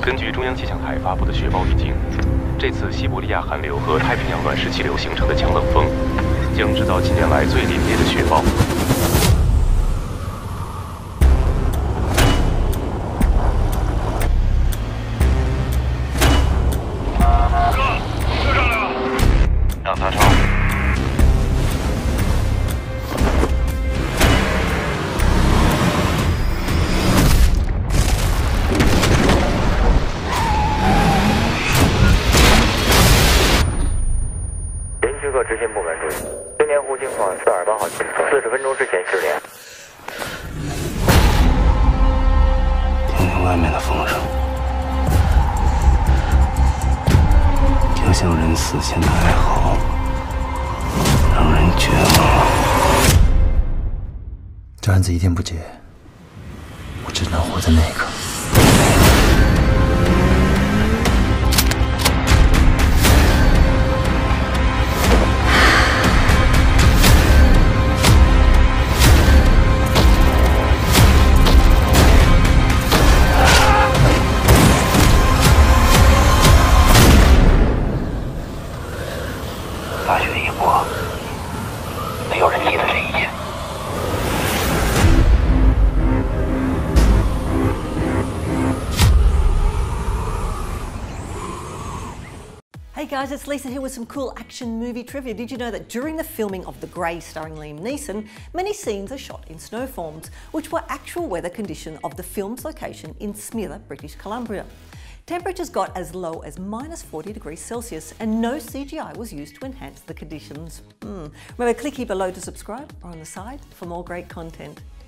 根据中央气象台发布的雪暴预警，这次西伯利亚寒流和太平洋暖湿气流形成的强冷风，将制造近年来最凛冽的雪暴。 让他上。 联区各执勤部门注意，青年湖情况428号清楚，40分钟之前失联。 听听外面的风声。 就像人死前的哀嚎，让人绝望。 这案子一天不结，我只能活在那一刻。 大雪一过，没有人记得这一切。 Hey guys, it's Lisa here with some cool action movie trivia. Did you know that during the filming of The Grey starring Liam Neeson, many scenes are shot in snowforms, which were actual weather conditions of the film's location in Smythe, British Columbia. Temperatures got as low as -40°C and no CGI was used to enhance the conditions. Remember, click here below to subscribe or on the side for more great content.